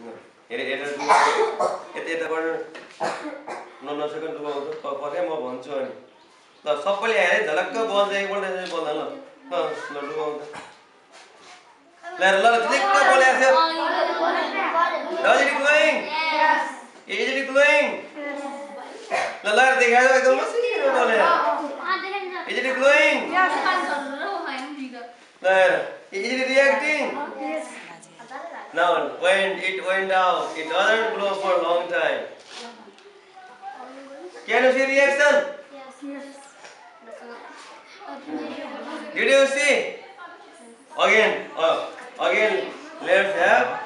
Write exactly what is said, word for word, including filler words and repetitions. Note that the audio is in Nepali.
हेरे हेरेर यता यता गरेर न नसकेर डुबाउँछ परे म भन्छु अनि ल सबैले हेरे झलक्क बल्छ एकपल्ट यसरी बल्दा ल ल डुबाउँछ ल ल ठिक्क बोलेको थियो Is it glowing? Yes. Is it glowing? ल ल देखायो एकदम मसिनो बोलेर Is it glowing? Yes. ल Is it reacting? Yes. Now when it went out, it doesn't glow for a long time. Can you see reaction? Yes. Did you see? Again, uh, again, let's have